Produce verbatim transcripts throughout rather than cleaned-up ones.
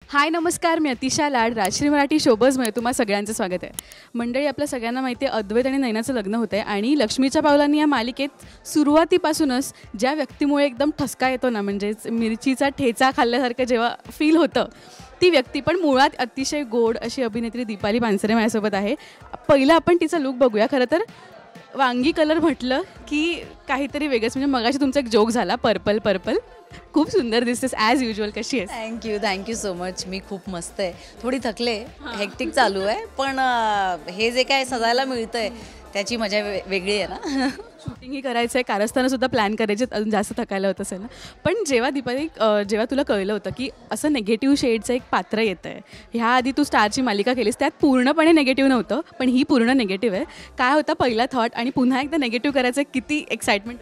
हाय नमस्कार, मी अतिशा लाड राजश्री मराठी शोबजमध्ये तुम्हा सगळ्यांचं स्वागत आहे. मंडळी, आपल्या सगळ्यांना माहिती आहे अद्वैत आणि नैनाचं लग्न होतं आहे आणि लक्ष्मीच्या पावलांनी या मालिकेत सुरुवातीपासूनच ज्या व्यक्तीमुळे एकदम ठसका येतो ना, म्हणजेच मिरचीचा ठेचा खाल्ल्यासारखं जेव्हा फील होतं, ती व्यक्ती पण मुळात अतिशय गोड अशी अभिनेत्री दीपाली पानसरे माझ्यासोबत आहे. पहिलं आपण तिचा लूक बघूया. खरं तर वांगी कलर म्हटलं की काहीतरी वेगळंच, म्हणजे मगाशी तुमचा एक जोक झाला पर्पल पर्पल. खूप सुंदर दिसतेस ॲज युजल. कशी आहेस? Thank you thank you so much. मी खूप मस्त आहे. थोडी थकले, हेक्टिक चालू आहे, पण हे जे काय सजायला मिळतंय त्याची मजा वे वेगळी आहे ना. शूटिंगही करायचं आहे, कारस्थानंसुद्धा प्लॅन करायचे, अजून जास्त थकायला होत असेल ना. पण जेव्हा दीपाली जेव्हा तुला कळलं होतं की असं नेगेटिव्ह शेडचं एक पात्र येतं आहे, ह्याआधी तू स्टारची मालिका केलीस, त्यात पूर्णपणे नेगेटिव्ह नव्हतं, पण ही पूर्ण नेगेटिव्ह आहे. काय होता पहिला थॉट आणि पुन्हा एकदा नेगेटिव्ह करायचं किती एक्साइटमेंट?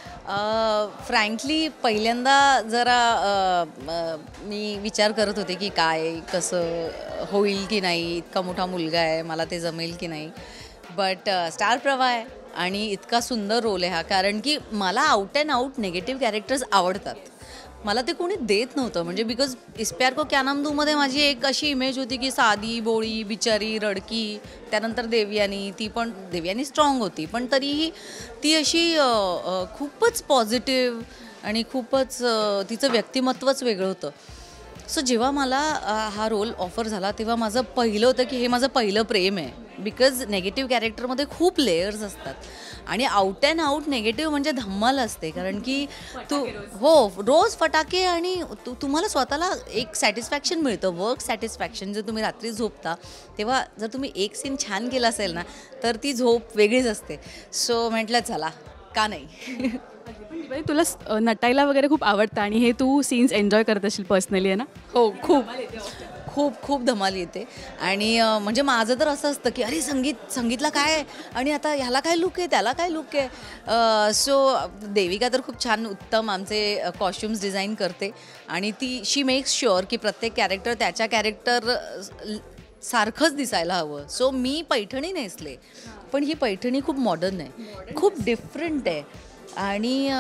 फ्रँकली पहिल्यांदा जरा मी विचार करत होते की काय कसं होईल की नाही, इतका मोठा मुलगा आहे, मला ते जमेल की नाही. बट स्टार प्रवाह आहे आणि इतका सुंदर रोल आहे हा, कारण की मला out and out negative characters आवडतात. मला ते कोणी देत नव्हतं, म्हणजे बिकॉज इस प्यार को क्या नाम दूमध्ये माझी एक अशी इमेज होती की साधी बोळी बिचारी रडकी. त्यानंतर देवयानी, ती पण देवयानी स्ट्रॉंग होती, पण तरीही ती अशी खूपच पॉझिटिव्ह आणि खूपच तिचं व्यक्तिमत्वच वेगळं होतं. सो जेव्हा मला हा रोल ऑफर झाला तेव्हा माझं पहिलं होतं की हे माझं पहिलं प्रेम आहे, बिकॉज नेगेटिव्ह कॅरेक्टरमध्ये खूप लेयर्स असतात आणि आउट अँड आउट नेगेटिव्ह म्हणजे धम्माल असते, कारण की तू हो रोज फटाके आणि तू तुम्हाला स्वतःला एक सॅटिस्फॅक्शन मिळतं, वर्क सॅटिस्फॅक्शन. जर तुम्ही रात्री झोपता तेव्हा जर तुम्ही एक सीन छान केला असेल ना तर ती झोप वेगळीच असते. सो म्हटलं चला का नाही. तुला नटायला वगैरे खूप आवडतं आणि हे तू सीन्स एन्जॉय करत असेल पर्सनली, आहे ना? हो, खूप खूप खूप धमाल येते. आणि म्हणजे माझं तर असं असतं की अरे संगीत संगीतला काय आहे आणि आता ह्याला काय लुक आहे, त्याला काय लुक आहे. सो देविका तर खूप छान उत्तम आमचे कॉस्ट्युम्स डिझाईन करते आणि ती शी मेक्स शुअर की प्रत्येक कॅरेक्टर त्याच्या कॅरेक्टर सारखंच दिसायला हवं. सो मी पैठणी नेसले, पण ही पैठणी खूप मॉडर्न आहे, खूप डिफरंट आहे. आणि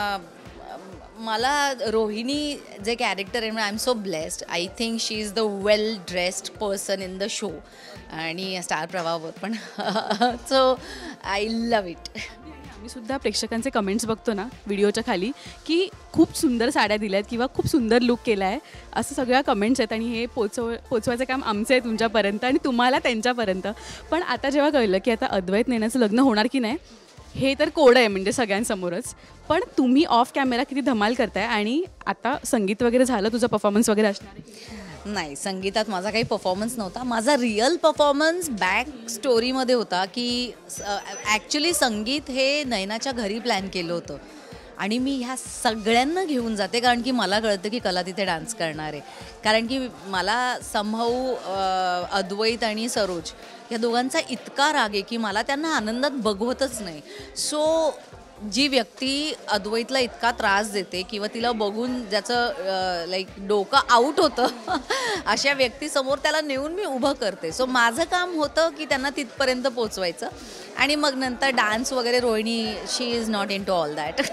मला रोहिणी जे कॅरेक्टर आहे, I am so blessed. I think she is the well dressed person in the show आणि स्टार प्रवाहावर पण. So I love it. आम्ही सुद्धा प्रेक्षकांचे कमेंट्स बघतो ना व्हिडिओच्या खाली की खूप सुंदर साड्या दिल्या आहेत किंवा खूप सुंदर लुक केला आहे, असं सगळ्या कमेंट्स आहेत आणि हे पोचव पोचवायचं काम आमचं आहे तुमच्यापर्यंत आणि तुम्हाला त्यांच्यापर्यंत. पण आता जेव्हा कळलं की आता अद्वैत नैनाचं लग्न होणार की नाही, हे तर कोड आहे म्हणजे सगळ्यांसमोरच. पण तुम्ही ऑफ कॅमेरा किती धमाल करताय आणि आता संगीत वगैरे झालं, तुझा परफॉर्मन्स वगैरे असणार आहे? नाही, संगीतात माझा काही परफॉर्मन्स नव्हता. माझा रिअल परफॉर्मन्स बॅक स्टोरीमध्ये होता की ॲक्च्युली संगीत हे नैनाच्या घरी प्लॅन केलं होतं आणि मी ह्या सगळ्यांना घेऊन जाते, कारण की मला कळतं की कला तिथे डान्स करणार आहे. कारण की मला समहाऊ अद्वैत आणि सरोज या दोघांचा इतका राग आहे की मला त्यांना आनंदात बघवतच नाही. सो जी व्यक्ती अद्वैतला इतका त्रास देते किंवा तिला बघून ज्याचं लाईक डोकं आऊट होतं अशा व्यक्तीसमोर त्याला नेऊन मी उभं करते. सो माझं काम होतं की त्यांना तिथपर्यंत पोचवायचं आणि मग नंतर डान्स वगैरे Rohini she is not into all that.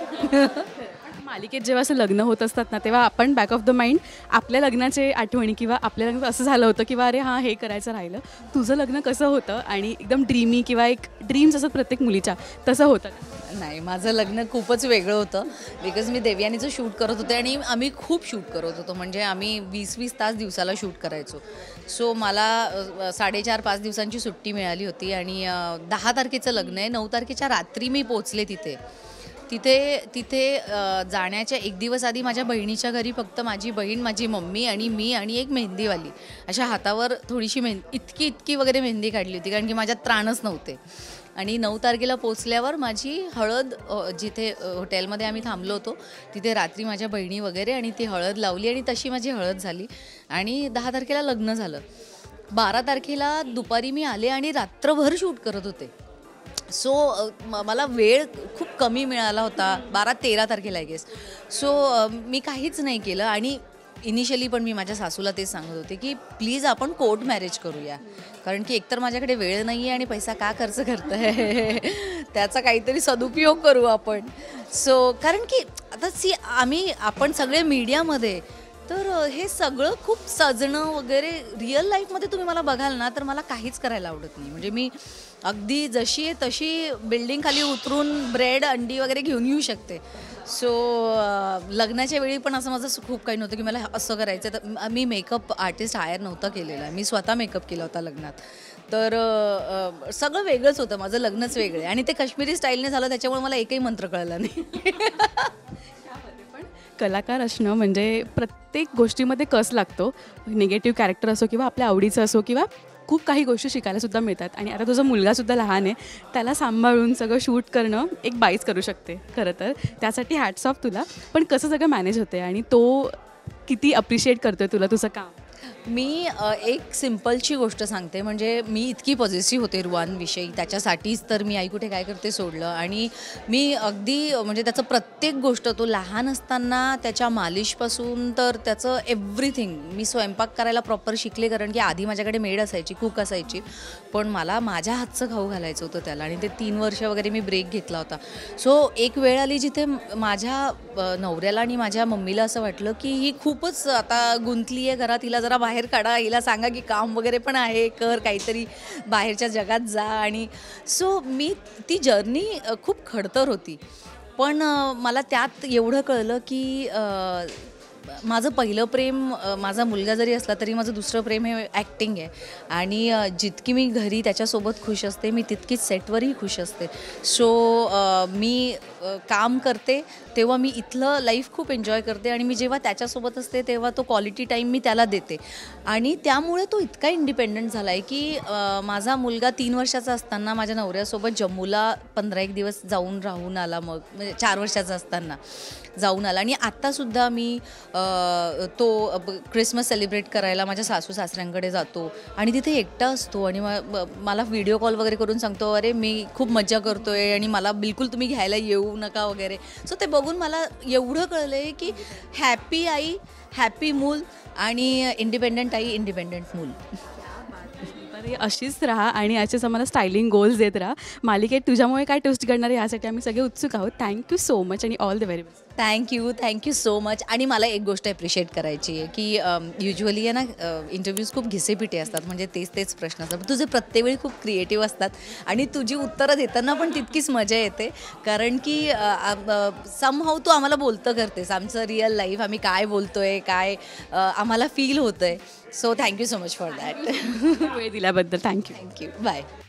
मालिकेत जेव्हा असं लग्न होत असतात ना, तेव्हा आपण बॅक ऑफ द माइंड आपल्या लग्नाचे आठवणी किंवा आपल्या लग्नात असं झालं होतं किंवा अरे हां हे करायचं राहिलं. तुझं लग्न कसं होतं आणि एकदम ड्रीमी किंवा एक ड्रीम्स असं प्रत्येक मुलीच्या, तसं होतं? नाही, माझं लग्न खूपच वेगळं होतं, बिकॉज मी देवयानीचं शूट करत होते आणि आम्ही खूप शूट करत होतो, म्हणजे आम्ही वीस वीस तास दिवसाला शूट करायचो. सो मला साडेचार पाच दिवसांची सुट्टी मिळाली होती आणि दहा तारखेचं लग्न आहे. नऊ तारखेच्या रात्री मी पोचले तिथे. तिथे तिथे जाण्याच्या एक दिवस आधी माझ्या बहिणीच्या घरी फक्त माझी बहीण, माझी मम्मी आणि मी आणि एक मेहंदीवाली अशा हातावर थोडीशी मेहंदी इतकी इतकी वगैरे मेहंदी काढली होती, कारण की माझ्यात त्राणच नव्हते. आणि नऊ तारखेला पोचल्यावर माझी हळद, जिथे हॉटेलमध्ये आम्ही थांबलो होतो तिथे रात्री माझ्या बहिणी वगैरे आणि ती हळद लावली आणि तशी माझी हळद झाली आणि दहा तारखेला लग्न झालं. बारा तारखेला दुपारी मी आले आणि रात्रभर शूट करत होते. सो मला वेळ खूप कमी मिळाला होता. बारा तेरा तारखेला आय गेस. सो मी काहीच नाही केलं आणि इनिशियली पण मी माझ्या सासूला तेच सांगत होते की प्लीज आपण कोर्ट मॅरेज करूया, कारण की एकतर माझ्याकडे वेळ नाही आहे आणि पैसा का खर्च करत आहे, त्याचा काहीतरी सदुपयोग करू आपण. सो कारण की आता सी आम्ही आपण सगळे मीडियामध्ये तर अ, हे सगळं खूप सजणं वगैरे रिअल लाईफमध्ये तुम्ही मला बघाल ना तर मला काहीच करायला आवडत नाही. म्हणजे मी अगदी जशी आहे तशी बिल्डिंग खाली उतरून ब्रेड अंडी वगैरे घेऊन येऊ शकते. सो लग्नाच्या वेळी पण असं माझं असं खूप काही नव्हतं की मला असं करायचं. तर म- मी मेकअप आर्टिस्ट हायर नव्हता केलेला, मी स्वतः मेकअप केला होता लग्नात. तर अ, अ, सगळं वेगळंच होतं, माझं लग्नच वेगळं आहे आणि ते काश्मीरी स्टाईलने झालं त्याच्यामुळे मला एकही मंत्र कळला नाही. पण कलाकार असणं म्हणजे प्रत्येक गोष्टीमध्ये कस लागतो. निगेटिव्ह कॅरेक्टर असो किंवा आपल्या आवडीचं असो किंवा खूप काही गोष्टी शिकायला सुद्धा मिळतात. आणि आता तुझा मुलगासुद्धा लहान आहे, त्याला सांभाळून सगळं शूट करणं एक बाईच करू शकते खरं तर. त्यासाठी हॅट्स ऑफ तुला. पण कसं सगळं मॅनेज होते आणि तो किती अप्रिशिएट करतोय तुला तुझं काम? मी अ, एक सिम्पलची गोष्ट सांगते. म्हणजे मी इतकी पॉझिटिव्ह होते रुवांविषयी, त्याच्यासाठीच तर मी आई कुठे काय करते सोडलं. आणि मी अगदी अ, म्हणजे त्याचं प्रत्येक गोष्ट, तो लहान असताना त्याच्या मालिशपासून तर त्याचं एव्हरीथिंग, मी स्वयंपाक करायला प्रॉपर शिकले. कारण की आधी माझ्याकडे मेड असायची, कुक असायची, पण मला माझ्या हातचं खाऊ घालायचं होतं त्याला. आणि ते तीन वर्ष वगैरे मी ब्रेक घेतला होता. सो एक वेळ आली जिथे माझ्या अ, नवऱ्याला आणि माझ्या मम्मीला असं वाटलं की ही खूपच आता गुंतली आहे घरात, हिला जरा बाहेर काढा, हिला सांगा की काम वगैरे पण आहे, कर काहीतरी, बाहेरच्या जगात जा. आणि सो मी ती जर्नी खूप खडतर होती. पण अ, मला त्यात एवढं कळलं की अ, माझं पहिलं प्रेम अ, माझा मुलगा जरी असला तरी माझं दुसरं प्रेम हे ॲक्टिंग आहे. आणि अ, जितकी मी घरी त्याच्यासोबत खुश असते, मी तितकीच सेटवरही खुश असते. सो मी अ, काम करते तेव्हा मी इथलं लाईफ खूप एन्जॉय करते. आणि मी जेव्हा त्याच्यासोबत असते तेव्हा तो क्वालिटी टाईम मी त्याला देते. आणि त्यामुळे तो इतका इंडिपेंडंट झाला आहे की अ, माझा मुलगा तीन वर्षाचा असताना माझ्या नवऱ्यासोबत जम्मूला पंधरा एक दिवस जाऊन राहून आला. मग म्हणजे चार वर्षाचा असताना जाऊन आला. आणि आत्तासुद्धा मी अ, तो ब- क्रिसमस सेलिब्रेट करायला माझ्या सासू सासऱ्यांकडे जातो आणि तिथे एकटा असतो. आणि म- ब- मला व्हिडिओ कॉल वगैरे करून सांगतो, अरे मी खूप मज्जा करतोय आणि मला बिलकुल तुम्ही घ्यायला येऊ नका वगैरे. सो ते बघून मला एवढं कळलं आहे की हॅपी आई, हॅपी मूल, आणि इंडिपेंडंट आई, इंडिपेंडंट मूल. तर अशीच राहा आणि असेच आम्हाला स्टायलिंग गोल्स देत राहा. मालिकेत तुझ्यामुळे काय ट्विस्ट घडणार आहे यासाठी आम्ही सगळे उत्सुक आहोत. थँक्यू सो मच आणि all the very best. Thank you thank you so much. आणि मला एक गोष्ट ॲप्रिशिएट करायची आहे की युजली आहे ना, इंटरव्ह्यूज खूप घिसेपिटे असतात, म्हणजे तेच तेच प्रश्न असतात. तुझे प्रत्येक वेळी खूप क्रिएटिव्ह असतात आणि तुझी उत्तरं देताना पण तितकीच मजा येते. कारण की समहाऊ तू आम्हाला बोलतं करतेस, आमचं रिअल लाईफ, आम्ही काय बोलतोय, काय अ, आम्हाला फील होतं आहे. So thank you so much for that. वेळ दिल्याबद्दल थँक्यू. थँक्यू. बाय.